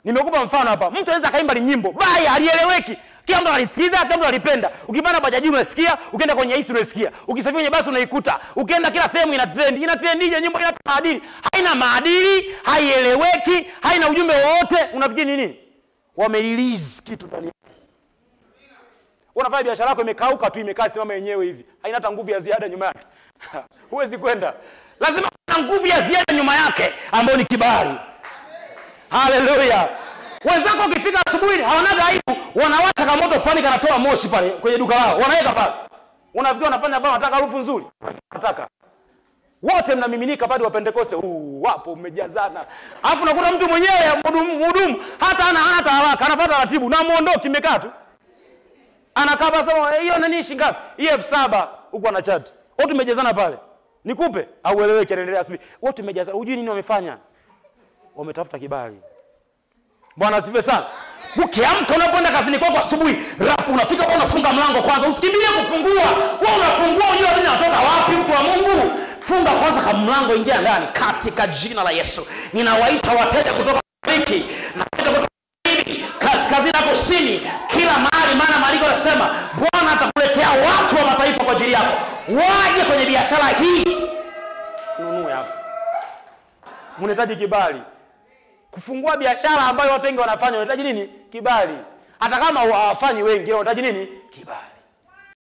Nimekupa mfano hapa. Mtu anaweza kaimba nyimbo baya alieleweki. Kila mtu analisikiza, kila mtu analipenda. Ukipanda bajaji unasikia, ukienda kwenye hisi unasikia. Ukisafiri kwenye basi unaikuta. Ukienda kila sehemu ina trend. Ina trendije nyimbo ina maadili. Haina maadili, haieleweki, haina ujumbe wowote. Unafikiri nini? Wame-release kitu ndani yake. Unafanya biashara yako imekauka tu, imekaa simama yenyewe hivi. Haina hata nguvu ya ziada nyuma yake. Huwezi kwenda. Lazima kuna nguvu ya ziada nyuma yake ambayo ni kibali. Haleluya. Wenzako ukifika asubuhi hawanaga aibu, wanawasha kama moto fulani kanatoa moshi pale kwenye duka lao. Wanaweka pale. Unafikiri wanafanya vao wanataka harufu nzuri? Wanataka. Wote mnamiminika pale wa Pentecoste. Wapo mmejazana. Alafu unakuta mtu mwenyewe mhudumu hata hana haraka, anafuata taratibu na muondoki imekaa tu. Anakaa basi hiyo nani shingapi? Hii 7,000 huko ana chat. Wote mmejazana pale. Nikupe au ueleweke anaendelea asubuhi. Wote mmejazana. Hujui nini wamefanya? Wametafuta kibali. Bwana asifiwe sana. Ukiamka unapoenda kazini kwako asubuhi, unafika kwa unafunga mlango kwanza. Usikimbilie kufungua. Wewe unafungua unajua nini anatoka wapi mtu wa Mungu? Funga kwanza kama mlango, ingia ndani katika jina la Yesu. Ninawaita wateja kutoka mashariki na kutoka kaskazini na kusini, kila mahali, maana maandiko yanasema Bwana atakuletea watu wa mataifa kwa ajili yako. Waje kwenye biashara hii. Nunue hapo. Unahitaji kibali. Kufungua biashara ambayo watu wengi wanafanya unahitaji nini? Kibali. Hata kama hawafanyi wengi unahitaji nini? Kibali.